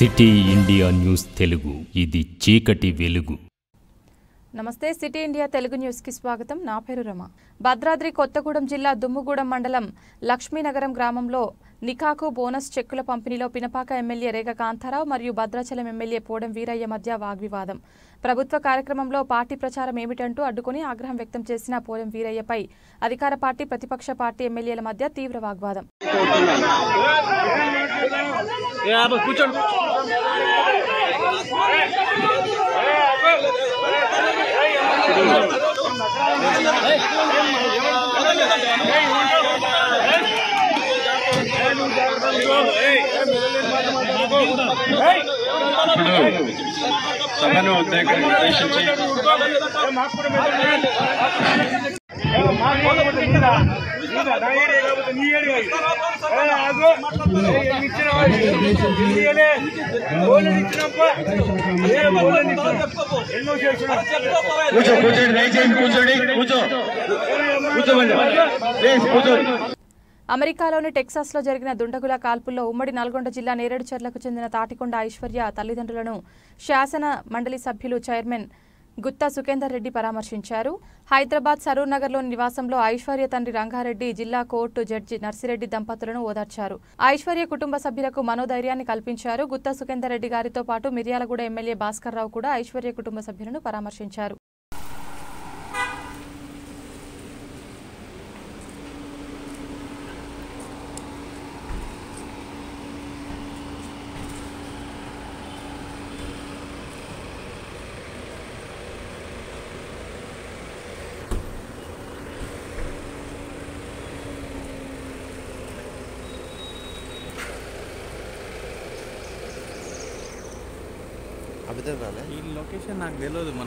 City India news Telugu, ఇది చీకటి వెలుగు. నమస్తే, సిటీ ఇండియా తెలుగు న్యూస్ కి స్వాగతం. నా పేరు రమ. భద్రాద్రి కొత్తగూడెం జిల్లా దుమ్ముగూడెం మండలం లక్ష్మీనగరం గ్రామంలో నికాకు బోనస్ చెక్కుల పంపిణీలో పినపాక ఎమ్మెల్యే రేగ కాంతారావు మరియు భద్రాచలం ఎమ్మెల్యే పోడం వీరయ్య మధ్య వాగ్వివాదం. ప్రభుత్వ కార్యక్రమంలో పార్టీ ప్రచారం ఏమిటంటూ అడ్డుకుని ఆగ్రహం వ్యక్తం చేసిన పోడం వీరయ్యపై అధికార పార్టీ ప్రతిపక్ష పార్టీ ఎమ్మెల్యేల మధ్య తీవ్ర వాగ్వాదం. సభను ఉద్దేశించి అమెరికాలోని టెక్సాస్లో జరిగిన దుండగుల కాల్పుల్లో ఉమ్మడి నల్గొండ జిల్లా నేరేడుచర్లకు చెందిన తాటికొండ ఐశ్వర్య తల్లిదండ్రులను శాసన మండలి సభ్యులు చైర్మన్ గుత్తా సుఖేందర్ రెడ్డి పరామర్శించారు. హైదరాబాద్ సరూర్ నగర్లోని నివాసంలో ఐశ్వర్య తండ్రి రంగారెడ్డి, జిల్లా కోర్టు జడ్జి నర్సిరెడ్డి దంపతులను ఓదార్చారు. ఐశ్వర్య కుటుంబ సభ్యులకు మనోధైర్యాన్ని కల్పించారు. గుత్తా సుఖేందర్ రెడ్డి గారితో పాటు మిర్యాలగూడ ఎమ్మెల్యే భాస్కర్ రావు కూడా ఐశ్వర్య కుటుంబ సభ్యులను పరామర్శించారు. ఈ లొకేషన్ నాకు తెలియదు. మన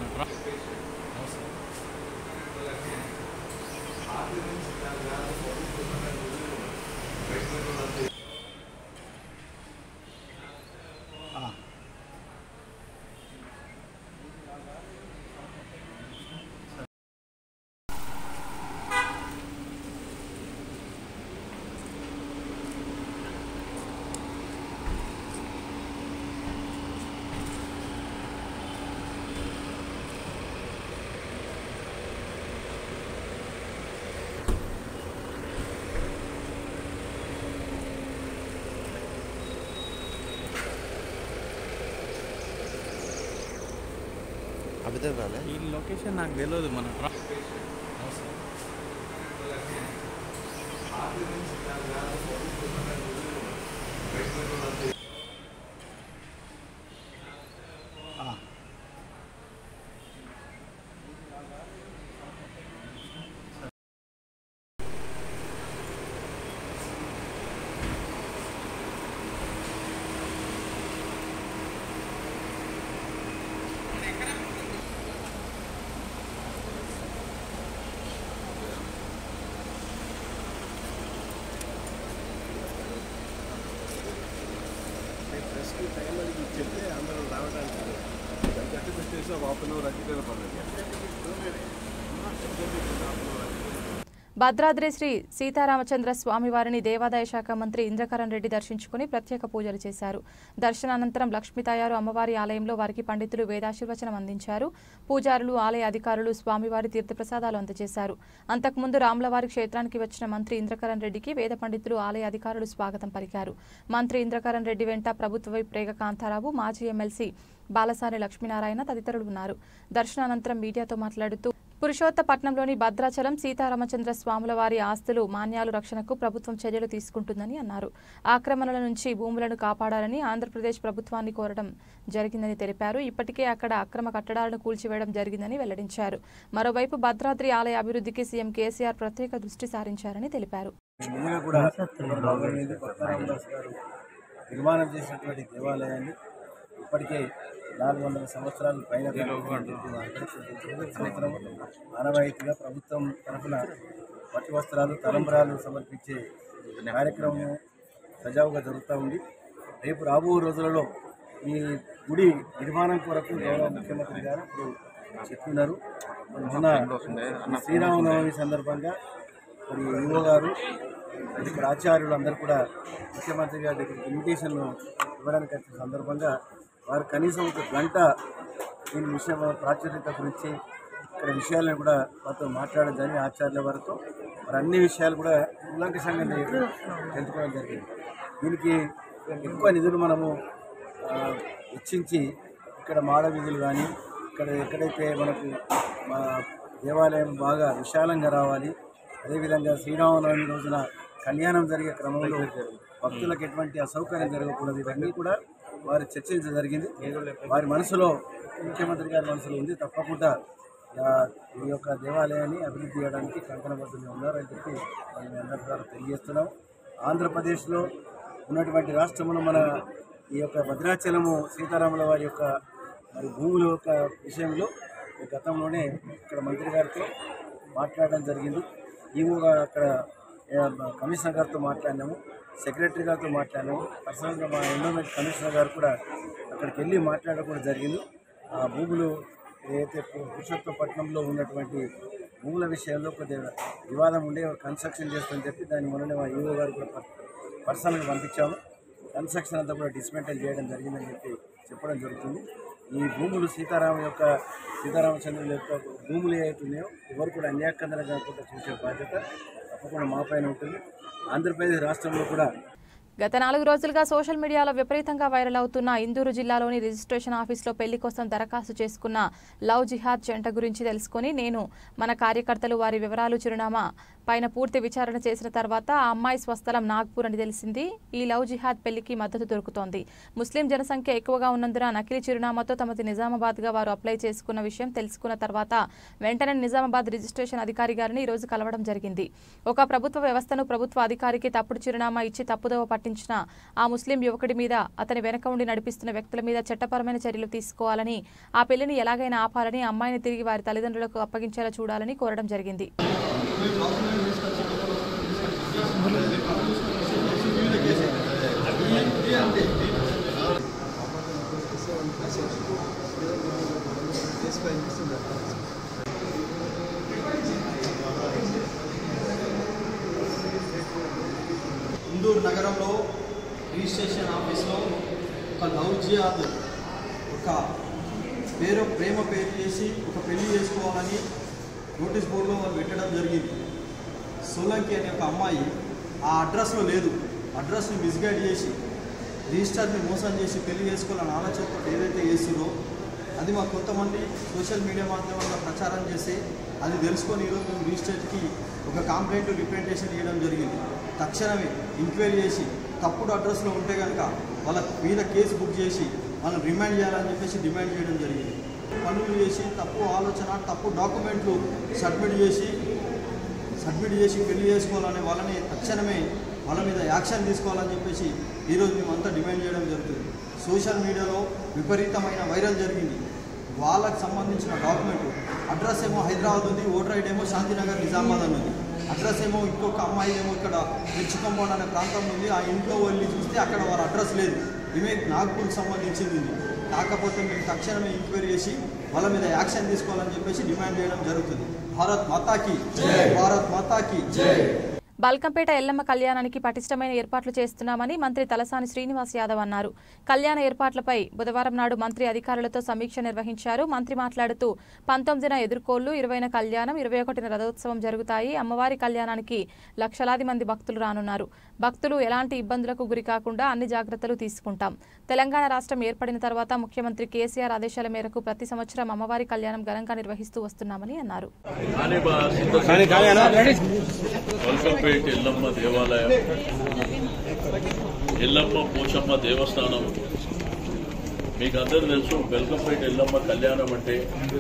ఈ లొకేషన్ నాకు తెలియదు. మన భద్రాద్రి శ్రీ సీతారామచంద్ర స్వామివారిని దేవాదాయ శాఖ మంత్రి ఇంద్రకరణ్ రెడ్డి దర్శించుకుని ప్రత్యేక పూజలు చేశారు. దర్శనానంతరం లక్ష్మీతాయారు అమ్మవారి ఆలయంలో వారికి పండితులు వేదాశీర్వచనం అందించారు. పూజారులు, ఆలయ అధికారులు స్వామివారి తీర్థప్రసాదాలు అందజేశారు. అంతకుముందు రాములవారి క్షేత్రానికి వచ్చిన మంత్రి ఇంద్రకరణ్ రెడ్డికి వేద పండితులు, ఆలయ అధికారులు స్వాగతం పలికారు. మంత్రి ఇంద్రకరణ్ రెడ్డి వెంట ప్రభుత్వ వైపు రేగ కాంతారావు, మాజీ ఎమ్మెల్సీ బాలసాని లక్ష్మీనారాయణ తదితరులు ఉన్నారు. దర్శనానంతరం మీడియాతో మాట్లాడుతూ పురుషోత్తపట్నంలోని భద్రాచలం సీతారామచంద్ర స్వాముల వారి ఆస్తులు, మాన్యాలు రక్షణకు ప్రభుత్వం చర్యలు తీసుకుంటుందని అన్నారు. ఆక్రమణల నుంచి భూములను కాపాడాలని ఆంధ్రప్రదేశ్ ప్రభుత్వాన్ని కోరడం జరిగిందని తెలిపారు. ఇప్పటికే అక్కడ అక్రమ కట్టడాలను కూల్చివేయడం జరిగిందని వెల్లడించారు. మరోవైపు భద్రాద్రి ఆలయ అభివృద్ధికి సీఎం కేసీఆర్ ప్రత్యేక దృష్టి సారించారని తెలిపారు. నిర్మాణం చేసినటువంటి దేవాలయాన్ని ఇప్పటికే 400 సంవత్సరాల పైన సంవత్సరం ఆనవాయితీగా ప్రభుత్వం తరఫున పట్టు వస్త్రాలు, తలంబరాలు సమర్పించే కార్యక్రమం సజావుగా జరుగుతూ ఉంది. రేపు రాబో రోజులలో ఈ గుడి నిర్మాణం కొరకు గౌరవ ముఖ్యమంత్రి గారు ఇప్పుడు చెప్తున్నారు. మొన్న శ్రీరామనవమి సందర్భంగా మరి ఈవో గారు ఇక్కడ ఆచార్యులు అందరూ కూడా ముఖ్యమంత్రి గారి దగ్గర ఇన్విటేషన్ ఇవ్వడానికి వచ్చిన సందర్భంగా వారు కనీసం ఒక గంట దీని విషయం ప్రాచుర్యత గురించి ఇక్కడ విషయాలను కూడా వారితో మాట్లాడడం జరిగింది. ఆచార్యుల వారితో మరి అన్ని విషయాలు కూడా ఉల్లంఘించంగా తెలుసుకోవడం జరిగింది. దీనికి ఎక్కువ నిధులు మనము వెచ్చించి ఇక్కడ మాడ వీధులు కానీ ఇక్కడ ఎక్కడైతే మనకు మా దేవాలయం బాగా విశాలంగా రావాలి, అదేవిధంగా శ్రీరామనవమి రోజున కళ్యాణం జరిగే క్రమంలో భక్తులకు ఎటువంటి అసౌకర్యం జరగకూడదు, ఇవన్నీ కూడా వారు చర్చించడం జరిగింది. వారి మనసులో ముఖ్యమంత్రి గారి మనసులో ఉంది, తప్పకుండా ఈ యొక్క దేవాలయాన్ని అభివృద్ధి చేయడానికి కంకణబద్ధంగా ఉన్నారు అని చెప్పి మేము అందరి ద్వారా తెలియజేస్తున్నాం. ఆంధ్రప్రదేశ్లో ఉన్నటువంటి రాష్ట్రంలో మన ఈ యొక్క భద్రాచలము సీతారాముల వారి యొక్క మరి భూముల యొక్క విషయంలో గతంలోనే ఇక్కడ మంత్రి గారితో మాట్లాడడం జరిగింది. ఈవోగా అక్కడ కమిషనర్ గారితో మాట్లాడినాము, సెక్రటరీ గారితో మాట్లాడినాము, పర్సనల్గా మా ఎండోమెంట్ కమిషనర్ గారు కూడా అక్కడికి వెళ్ళి మాట్లాడడం కూడా జరిగింది. ఆ భూములు ఏదైతే పురుషోత్తపట్నంలో ఉన్నటువంటి భూముల విషయంలో కొద్దిగా వివాదం ఉండే కన్స్ట్రక్షన్ చేస్తామని చెప్పి దాన్ని మొన్ననే మా ఈవో గారు కూడా పర్సనల్గా పంపించాము. కన్స్ట్రక్షన్ అంతా కూడా డిస్మెంటల్ చేయడం జరిగిందని చెప్పి చెప్పడం జరుగుతుంది. ఈ భూములు సీతారామచంద్రుల యొక్క భూములు ఏవైతున్నాయో ఎవరు కూడా అన్యాక్కందన కాకుండా చూసే బాధ్యత తప్పకుండా మా పైన ఉంటుంది. ఆంధ్రప్రదేశ్ రాష్ట్రంలో కూడా గత 4 రోజులుగా సోషల్ మీడియాలో విపరీతంగా వైరల్ అవుతున్న ఇందూరు జిల్లాలోని రిజిస్ట్రేషన్ ఆఫీసులో పెళ్లి కోసం దరఖాస్తు చేసుకున్న లవ్ జిహాద్ జంట గురించి తెలుసుకుని నేను మన కార్యకర్తలు వారి వివరాలు చిరునామా పైన పూర్తి విచారణ చేసిన తర్వాత ఆ అమ్మాయి స్వస్థలం నాగ్పూర్ అని తెలిసింది. ఈ లవ్ జిహాద్ పెళ్లికి మద్దతు దొరుకుతోంది. ముస్లిం జనసంఖ్య ఎక్కువగా ఉన్నందున నకిలీ చిరునామాతో తమది నిజామాబాద్గా వారు అప్లై చేసుకున్న విషయం తెలుసుకున్న తర్వాత వెంటనే నిజామాబాద్ రిజిస్ట్రేషన్ అధికారి గారిని ఈ రోజు కలవడం జరిగింది. ఒక ప్రభుత్వ వ్యవస్థను ప్రభుత్వ అధికారికి తప్పుడు చిరునామా ఇచ్చి తప్పుదోవ పట్టించిన ఆ ముస్లిం యువకుడి మీద అతని వెనక ఉండి నడిపిస్తున్న వ్యక్తుల మీద చట్టపరమైన చర్యలు తీసుకోవాలని, ఆ పెళ్లిని ఎలాగైనా ఆపాలని, అమ్మాయిని తిరిగి వారి తల్లిదండ్రులకు అప్పగించేలా చూడాలని కోరడం జరిగింది. ఇందూరు నగరంలో రిజిస్ట్రేషన్ ఆఫీస్లో ఒక లవ్ జిహాద్ ఒక ప్రేమ పేరు చేసి ఒక పెళ్లి చేసుకోవాలని నోటీస్ బోర్డులో వాళ్ళు పెట్టడం జరిగింది. సోలంకి అనే ఒక అమ్మాయి ఆ అడ్రస్లో లేదు, అడ్రస్ని మిస్గైడ్ చేసి రిజిస్టర్ని మోసం చేసి పెళ్లి చేసుకోవాలని ఆలోచనతో ఏదైతే చేస్తుందో అది మా కొంతమంది సోషల్ మీడియా మాధ్యమంలో ప్రచారం చేసి అది తెలుసుకొని ఈరోజు మేము రిజిస్టర్కి ఒక కంప్లైంట్ రిప్రజెంటేషన్ ఇవ్వడం జరిగింది. తక్షణమే ఎంక్వైరీ చేసి తప్పుడు అడ్రస్లో ఉంటే కనుక వాళ్ళ మీద కేసు బుక్ చేసి వాళ్ళని రిమాండ్ చేయాలని చెప్పేసి డిమాండ్ చేయడం జరిగింది. పనులు చేసి తప్పు ఆలోచన తప్పు డాక్యుమెంట్లు సబ్మిట్ చేసి పెళ్లి చేసుకోవాలని వాళ్ళని తక్షణమే వాళ్ళ మీద యాక్షన్ తీసుకోవాలని చెప్పేసి ఈరోజు మేమంతా డిమాండ్ చేయడం జరుగుతుంది. సోషల్ మీడియాలో విపరీతమైన వైరల్ జరిగింది. వాళ్ళకు సంబంధించిన డాక్యుమెంట్ అడ్రస్ ఏమో హైదరాబాద్ ఉంది, ఓటర్ ఐడి ఏమో శాంతినగర్ నిజామాబాద్ అని ఉంది. అడ్రస్ ఏమో ఇంకొక అమ్మాయి ఏమో ఇక్కడ రిచ్ కాంపౌండ్ అనే ప్రాంతం ఉంది. ఆ ఇంట్లో వెళ్ళి చూస్తే అక్కడ వారి అడ్రస్ లేదు, ఇవే నాగ్పూర్కి సంబంధించింది. కాకపోతే మేము తక్షణమే ఎంక్వైరీ చేసి వాళ్ళ మీద యాక్షన్ తీసుకోవాలని చెప్పేసి డిమాండ్ చేయడం జరుగుతుంది. భారత్ మాతాకి జై, భారత్ మాతాకి జై. బల్కంపేట ఎల్లమ్మ కళ్యాణానికి పటిష్టమైన ఏర్పాట్లు చేస్తున్నామని మంత్రి తలసాని శ్రీనివాస్ యాదవ్ అన్నారు. కళ్యాణ ఏర్పాట్లపై బుధవారం నాడు మంత్రి అధికారులతో సమీక్ష నిర్వహించారు. మంత్రి మాట్లాడుతూ 19న ఎదుర్కోళ్లు, 20న కళ్యాణం, 21న రథోత్సవం జరుగుతాయి. అమ్మవారి కళ్యాణానికి లక్షలాది మంది భక్తులు రానున్నారు. భక్తులు ఎలాంటి ఇబ్బందులకు గురి కాకుండా అన్ని జాగ్రత్తలు తీసుకుంటాం. తెలంగాణ రాష్ట్రం ఏర్పడిన తర్వాత ముఖ్యమంత్రి కేసీఆర్ ఆదేశాల మేరకు ప్రతి సంవత్సరం అమ్మవారి కళ్యాణం ఘనంగా నిర్వహిస్తూ వస్తున్నామని అన్నారు. బల్కంపేట ఎల్లమ్మ దేవాలయం, ఎల్లమ్మ పోచమ్మ దేవస్థానం మీకు అందరూ తెలుసు. బల్కంపేట ఎల్లమ్మ కళ్యాణం అంటే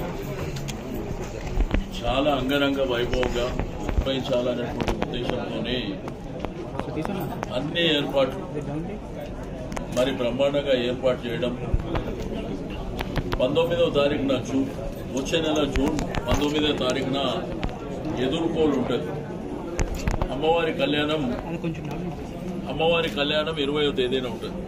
చాలా అంగరంగ వైభవంగా నిర్వహించాలనేటువంటి ఉద్దేశంతోనే అన్ని ఏర్పాట్లు మరి బ్రహ్మాండంగా ఏర్పాటు చేయడం. 19వ తారీఖున వచ్చే నెల జూన్ 19వ తారీఖున ఎదుర్కోలు ఉంటుంది. అమ్మవారి కళ్యాణం 20వ తేదీన ఉంటుంది.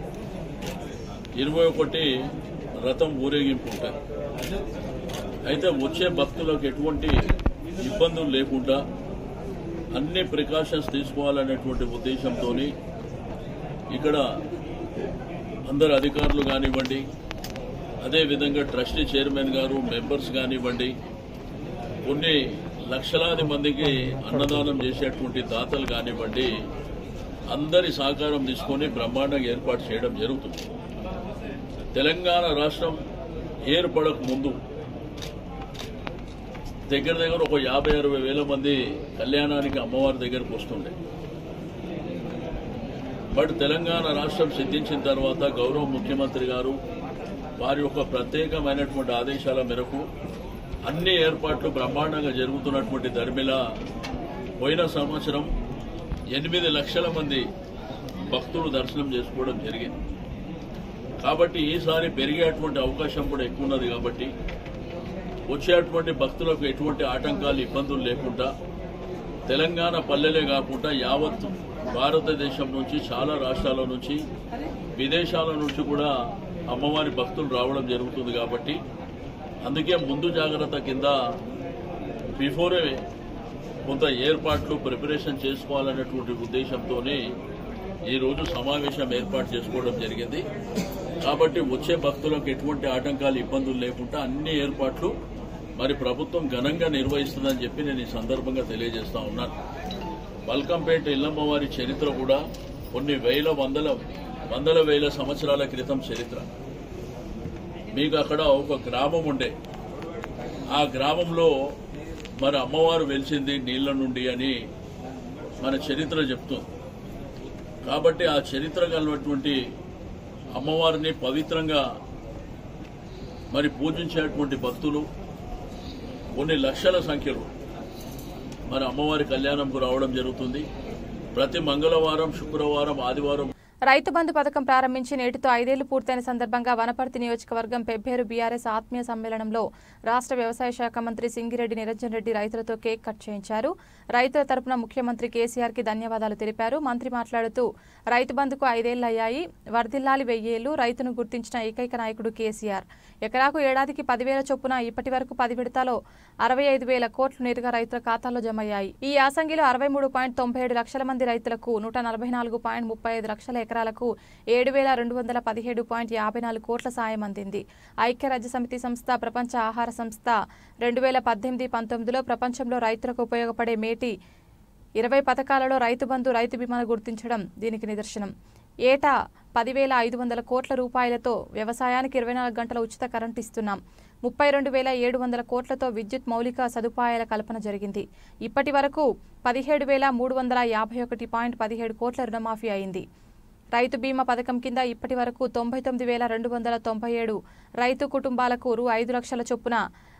21 రథం ఊరేగింపు ఉంటుంది. అయితే వచ్చే భక్తులకు ఎటువంటి ఇబ్బందులు లేకుండా అన్ని ప్రికాషన్స్ తీసుకోవాలనేటువంటి ఉద్దేశంతో ఇక్కడ అందరు అధికారులు కానివ్వండి, అదేవిధంగా ట్రస్టీ చైర్మన్ గారు, మెంబర్స్ కానివ్వండి, కొన్ని లక్షలాది మందికి అన్నదానం చేసేటువంటి దాతలు కానివ్వండి, అందరి సహకారం తీసుకొని బ్రహ్మాండంగా ఏర్పాటు చేయడం జరుగుతుంది. తెలంగాణ రాష్ట్రం ఏర్పడక ముందు దగ్గర ఒక 50-60 వేల మంది కళ్యాణానికి అమ్మవారి దగ్గరకు వస్తుండే. బట్ తెలంగాణ రాష్ట్రం సిద్ధించిన తర్వాత గౌరవ ముఖ్యమంత్రి గారు వారి యొక్క ప్రత్యేకమైనటువంటి ఆదేశాల మేరకు అన్ని ఏర్పాట్లు బ్రహ్మాండంగా జరుగుతున్నటువంటి దరిమిల పోయిన సంవత్సరం 8 లక్షల మంది భక్తులు దర్శనం చేసుకోవడం జరిగింది. కాబట్టి ఈసారి పెరిగేటువంటి అవకాశం కూడా ఎక్కువ ఉన్నది. కాబట్టి వచ్చేటువంటి భక్తులకు ఎటువంటి ఆటంకాలు, ఇబ్బందులు లేకుండా తెలంగాణ పల్లెలే కాకుండా యావత్ భారతదేశం నుంచి, చాలా రాష్ట్రాల నుంచి, విదేశాల నుంచి కూడా అమ్మవారి భక్తులు రావడం జరుగుతుంది. కాబట్టి అందుకే ముందు జాగ్రత్త కింద బిఫోరే కొంత ఏర్పాట్లు ప్రిపరేషన్ చేసుకోవాలనేటువంటి ఉద్దేశంతోనే ఈరోజు సమావేశం ఏర్పాటు చేసుకోవడం జరిగింది. కాబట్టి వచ్చే భక్తులకు ఎటువంటి ఆటంకాలు, ఇబ్బందులు లేకుండా అన్ని ఏర్పాట్లు మరి ప్రభుత్వం ఘనంగా నిర్వహిస్తుందని చెప్పి నేను ఈ సందర్భంగా తెలియజేస్తా ఉన్నాను. బల్కంపేట ఎల్లమ్మవారి చరిత్ర కూడా కొన్ని వందల వేల సంవత్సరాల క్రితం చరిత్ర. మీకు అక్కడ ఒక గ్రామం ఉండే, ఆ గ్రామంలో మరి అమ్మవారు వెలిసింది నీళ్ల నుండి అని మన చరిత్ర చెప్తుంది. కాబట్టి ఆ చరిత్ర కలిగినటువంటి అమ్మవారిని పవిత్రంగా మరి పూజించేటువంటి భక్తులు కొన్ని లక్షల సంఖ్యలో మరి అమ్మవారి కళ్యాణంకు రావడం జరుగుతుంది. ప్రతి మంగళవారం, శుక్రవారం, ఆదివారం. రైతు బంధు పథకం ప్రారంభించి నేటితో 5 ఏళ్లు పూర్తయిన సందర్భంగా వనపర్తి నియోజకవర్గం పెబ్బేరు బీఆర్ఎస్ ఆత్మీయ సమ్మేళనంలో రాష్ట్ర వ్యవసాయ శాఖ మంత్రి సింగిరెడ్డి నిరంజన్ రెడ్డి రైతులతో కేక్ కట్ చేయించారు. రైతుల తరపున ముఖ్యమంత్రి కేసీఆర్ కి ధన్యవాదాలు తెలిపారు. మంత్రి మాట్లాడుతూ రైతు బంధుకు 5 ఏళ్లయ్యాయి, వర్ధిల్లాలి 1000 ఏళ్లు, రైతును గుర్తించిన ఏకైక నాయకుడు కేసీఆర్. ఎకరాకు ఏడాదికి 10,000 చొప్పున ఇప్పటి వరకు 10 విడతలో 65,000 కోట్లు నేరుగా రైతుల ఖాతాల్లో జమయ్యాయి. ఈ యాసంగిలో 63.97 లక్షల మంది రైతులకు 144.35 లక్షల ఎకరాలకు 7,217.54 కోట్ల సాయం అందింది. ఐక్యరాజ్యసమితి సంస్థ, ప్రపంచ ఆహార సంస్థ 2018-19లో ప్రపంచంలో రైతులకు ఉపయోగపడే మేటి 20 పథకాలలో రైతు బంధు, రైతు బీమాను గుర్తించడం దీనికి నిదర్శనం. ఏటా 10,500 కోట్ల రూపాయలతో వ్యవసాయానికి 24 గంటల ఉచిత కరెంటు ఇస్తున్నాం. 32,700 కోట్లతో విద్యుత్ మౌలిక సదుపాయాల కల్పన జరిగింది. ఇప్పటి వరకు 17,351.17 కోట్ల రుణమాఫీ అయింది. రైతు బీమా పథకం కింద ఇప్పటి వరకు 99,297 రైతు కుటుంబాలకు రూ. 5 లక్షల చొప్పున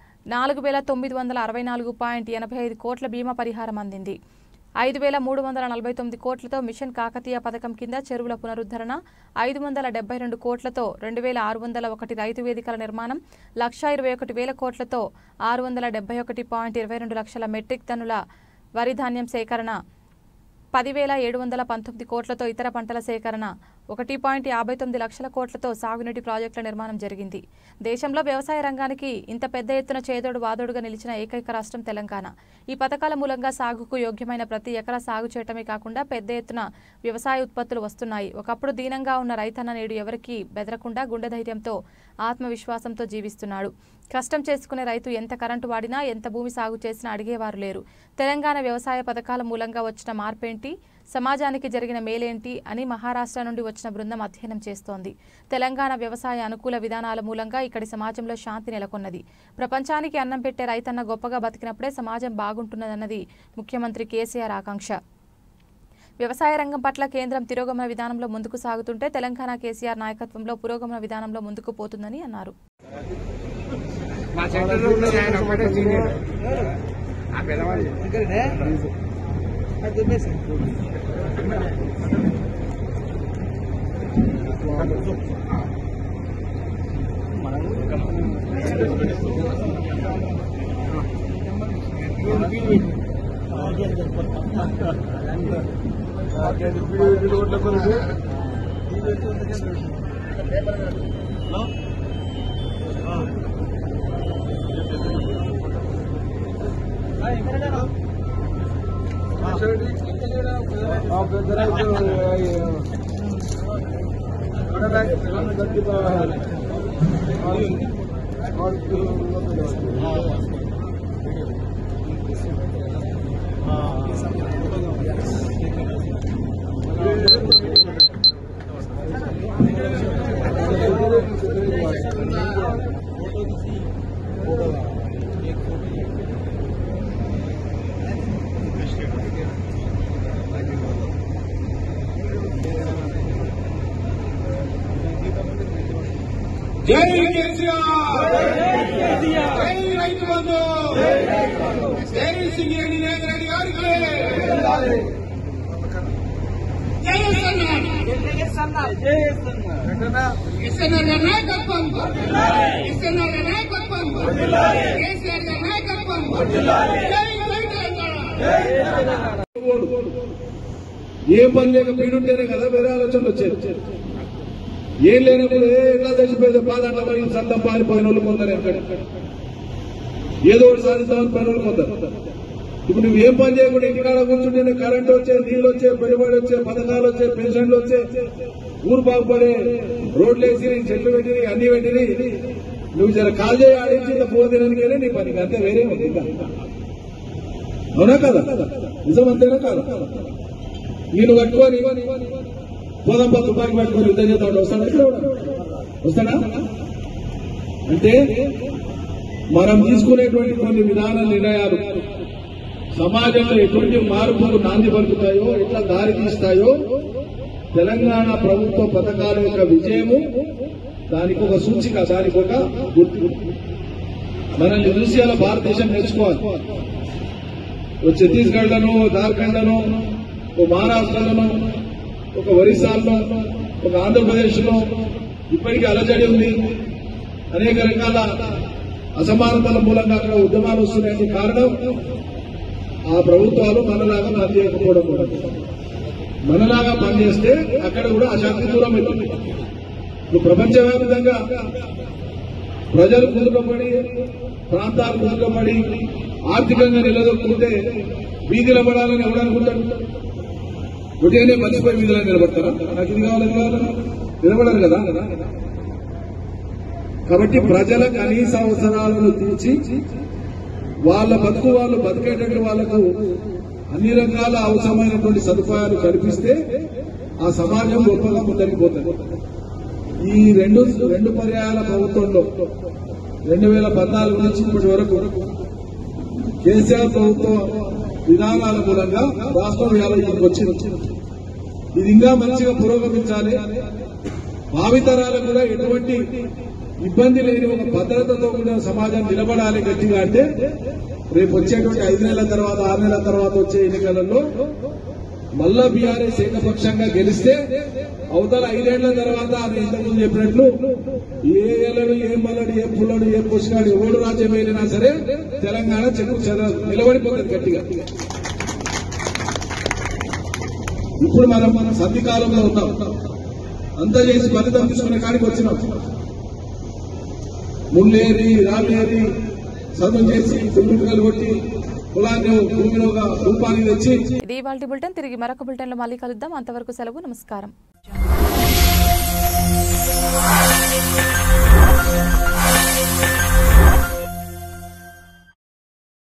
4,964.85 కోట్ల బీమా పరిహారం అందింది. 5,349 కోట్లతో మిషన్ కాకతీయ పథకం కింద చెరువుల పునరుద్ధరణ, 572 కోట్లతో 2,601 రైతు వేదికల నిర్మాణం, 1,21,000 కోట్లతో 671.22 లక్షల మెట్రిక్ టన్నుల వరి ధాన్యం సేకరణ, 10,719 కోట్లతో ఇతర పంటల సేకరణ, 1.59 లక్షల కోట్లతో సాగునీటి ప్రాజెక్టుల నిర్మాణం జరిగింది. దేశంలో వ్యవసాయ రంగానికి ఇంత పెద్ద ఎత్తున చేదోడు వాదోడుగా నిలిచిన ఏకైక రాష్ట్రం తెలంగాణ. ఈ పథకాల మూలంగా సాగుకు యోగ్యమైన ప్రతి ఎకరా సాగు చేయటమే కాకుండా పెద్ద ఎత్తున వ్యవసాయ ఉత్పత్తులు వస్తున్నాయి. ఒకప్పుడు దీనంగా ఉన్న రైతన్న నేడు ఎవరికీ బెదరకుండా గుండె ధైర్యంతో, ఆత్మవిశ్వాసంతో జీవిస్తున్నాడు. కష్టం చేసుకునే రైతు ఎంత కరెంటు వాడినా, ఎంత భూమి సాగు చేసినా అడిగేవారు లేరు. తెలంగాణ వ్యవసాయ పథకాల మూలంగా వచ్చిన మార్పేంటి, సమాజానికి జరిగిన మేలేంటి అని మహారాష్ట్ర నుండి వచ్చిన బృందం అధ్యయనం చేస్తోంది. తెలంగాణ వ్యవసాయ అనుకూల విధానాల మూలంగా ఇక్కడి సమాజంలో శాంతి నెలకొన్నది. ప్రపంచానికి అన్నం పెట్టే రైతన్న గొప్పగా బతికినప్పుడే సమాజం బాగుంటున్నదన్నది ముఖ్యమంత్రి కేసీఆర్ ఆకాంక్ష. వ్యవసాయ రంగం పట్ల కేంద్రం తిరోగమన విధానంలో ముందుకు సాగుతుంటే తెలంగాణ కేసీఆర్ నాయకత్వంలో పురోగమన విధానంలో ముందుకు పోతుందని అన్నారు. జై కేసీఆర్, జై రైతు బంధు, జై సింగిరెడ్డి రెడ్డి గారికి, జై ఎస్ఎన్ఆర్ నాయకత్వం, ఎస్ఎన్ఆర్ నాయకత్వం, కేసీఆర్ నాయకత్వం, ఏ పని లేక పీడుంటేనే కదా వేరే ఆలోచనలు వచ్చాయి. ఏం లేనప్పుడు ఎట్లా తెచ్చిపోయింది పాదాంట్లో పడి సంతం పారిపోయిన వాళ్ళు కొందరు ఎక్కడ ఏదో ఒకటి సాధిస్తామని పని వాళ్ళు కొందరు. ఇప్పుడు నువ్వు ఏం పని చేయకుండా ఇంటికాడ కూర్చుంటే కరెంట్ వచ్చే, నీళ్ళు వచ్చే, పెట్టుబడి వచ్చే, పథకాలు వచ్చే, పెన్షన్లు వచ్చే, ఊరు బాగుపడే, రోడ్లు వేసి చెట్లు పెట్టిని అన్ని పెట్టిని నువ్వు జర కాల్ చేయి ఆడించింది పోదిననికేనే నీ పని, అంతే వేరే ఉంది. అవునా కదా? నిజం అంతేనా కాదు? నేను పట్టుకొని పోదంపా తుపాకి పట్టుకొని యుద్ధం చేద్దాం వస్తాడా? అంటే మనం తీసుకునేటువంటి కొన్ని విధాన నిర్ణయాలు సమాజంలో ఎటువంటి మార్పులు నాంది పలుకుతాయో, ఎట్లా దారి తీస్తాయో తెలంగాణ ప్రభుత్వ పథకాల యొక్క విజయము దానికి ఒక సూచిక, దానికి ఒక గుర్తు. మనల్ని చూసి అలా భారతదేశం నేర్చుకోవాలి. ఒక ఛత్తీస్గఢ్లను, జార్ఖండ్లను, ఒక మహారాష్ట్రలను, ఒక ఒరిస్సాలో, ఒక ఆంధ్రప్రదేశ్లో ఇప్పటికీ అలజడి ఉంది. అనేక రకాల అసమానతల మూలంగా అక్కడ ఉద్యమాలు వస్తున్నాయని కారణం ఆ ప్రభుత్వాలు మనలాగా పనిచేయకపోవడం కూడా. మనలాగా పనిచేస్తే అక్కడ కూడా అశాంతి దూరం అవుతుంది. ఇప్పుడు ప్రపంచవ్యాప్తంగా ప్రజలు కుదుటపడి, ప్రాంతాలు కుదుటపడి, ఆర్థికంగా నిలదొక్కుంటే వీధిలో పడాలని ఎవడనుకుంటాడు? ఉదయాన్నే మర్చిపోయి వీధిలో నిలబడతారా? నాకు ఇది కావాలి, నిలబడరు కదా. కాబట్టి ప్రజల కనీస అవసరాలను తీర్చి వాళ్ళ బతుకు వాళ్ళు బతికేటట్టు వాళ్లకు అన్ని రకాల అవసరమైనటువంటి సదుపాయాలు కల్పిస్తే ఆ సమాజం గొప్పగా ముందరిగిపోతుంది. ఈ రెండు పర్యాయాల ప్రభుత్వంలో 2014 నుంచి ఇప్పటి వరకు కేసీఆర్ ప్రభుత్వ విధానాల మూలంగా రాష్ట్రం 50కి వచ్చింది. ఇది ఇంకా మంచిగా పురోగమించాలి. భావితరాలకు కూడా ఎటువంటి ఇబ్బంది లేని ఒక భద్రతతో కూడిన సమాజం నిలబడాలి గట్టిగా. అంటే రేపు వచ్చేటువంటి 5 నెలల తర్వాత, 6 నెలల తర్వాత వచ్చే ఎన్నికలలో మళ్ళా బీఆర్ఎస్ ఏకపక్షంగా గెలిస్తే అవతల 5 ఏళ్ల తర్వాత అది ఇంతకుముందు చెప్పినట్లు ఏ ఏలడు, ఏ మల్లడు, ఏ పుల్లడు, ఏ పుష్కాడు ఎవడు రాజ్యం వెళ్ళినా సరే తెలంగాణ చెక్కు నిలబడిపోతుంది గట్టిగా. ఇప్పుడు మనం సంధికాలంలో ఉన్నాం. అంతా చేసి ఫలితం తీసుకునే కాడికి వచ్చినాం. ముళ్ళేరి, రాళ్ళేరి, చదువు చేసి దుమ్ములు కొట్టి కులాన్ని భూమిలో రూపాన్ని తెచ్చి. ఇది ఇవాల్టి బులెటిన్. తిరిగి మరొక బులెటిన్ లో మళ్ళీ కలుద్దాం. అంతవరకు సెలవు. నమస్కారం.